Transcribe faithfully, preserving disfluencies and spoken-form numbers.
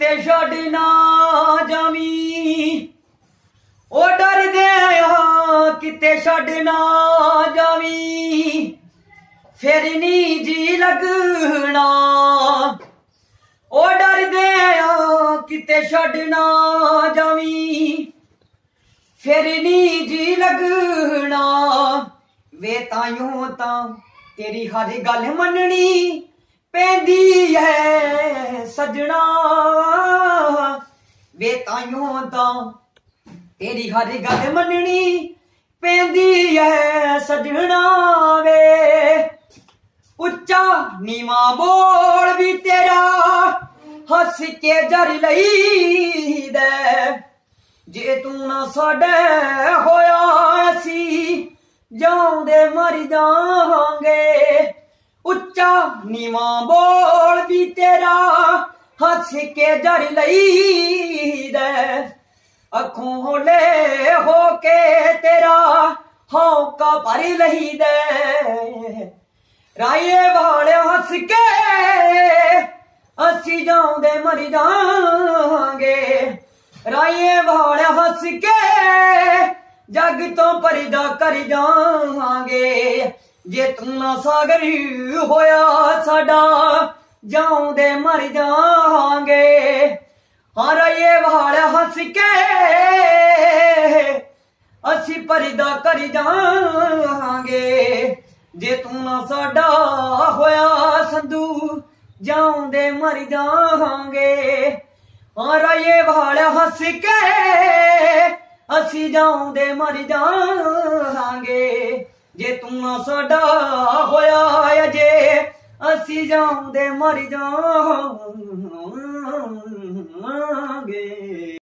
किते छड़ ना जावी, ओ डर दे किते छड़ ना जावी, फिर नी जी लगना। ओ डर दे किते छड़ ना जावी, फिर नी जी लगना। वे ताइयों तां तेरी हर गल मननी पैंदी है सजना। वे ताइयों तां तेरी हर गल मननी पैंदी है सजना। वे उच्चा नीवा बोल भी तेरा हस के जर लई दे। जे तू ना साडे होया असी जाऊंदे मर जावांगे। उच्चा नीवा बोल भी तेरा हस के जर लई दे। अखों होले होके तेरा हौका भर लही दे। राये वाले हस के असी जाऊंदे मर जावांगे। राये वाले हस के जग तो परिदा कर जावांगे। जे तू ना सागर होया साडा जाऊंदे मर जावांगे। हाँ राये वाले हस के असी परिदा कर जावांगे। जे तू ना साडा होया संधू जाऊंदे मर जावांगे। हाँ राये वाले हस के असी जाऊंदे मर जावांगे। जे तू ना साडा होया अजे असी जाऊंदे मर जावांगे।